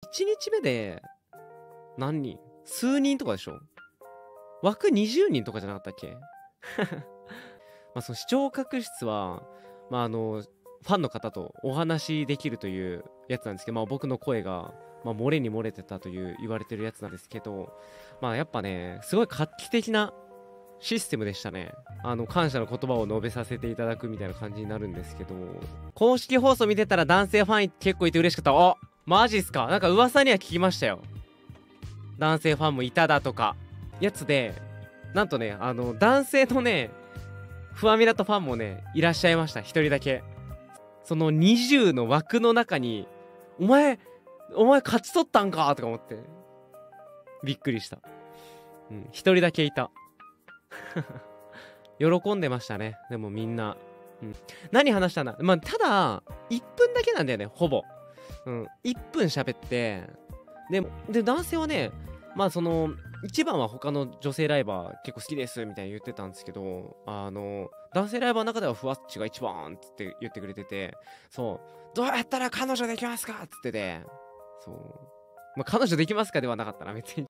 1日目で何人数人とかでしょ。枠20人とかじゃなかったっけまあその視聴覚室は、まあファンの方とお話しできるというやつなんですけど、まあ僕の声が、まあ、漏れに漏れてたという言われてるやつなんですけど、まあやっぱね、すごい画期的なシステムでしたね。感謝の言葉を述べさせていただくみたいな感じになるんですけど、公式放送見てたら男性ファン結構いて嬉しかった。あ、マジっすか。なんか噂には聞きましたよ。男性ファンもいただとか。やつで、なんとね、男性のね、ファミラとファンもね、いらっしゃいました。一人だけ。その20の枠の中に、お前勝ち取ったんかとか思って。びっくりした。うん、一人だけいた。喜んでましたね。でもみんな。うん、何話したんだ。まあ、ただ、1分だけなんだよね、ほぼ。うん、1分喋って、で、男性はね、まあ一番は他の女性ライバー結構好きですみたいに言ってたんですけど、男性ライバーの中ではふわっちが一番っつって言ってくれてて、そう、どうやったら彼女できますかっつってて、そう、まあ彼女できますかではなかったな、別に。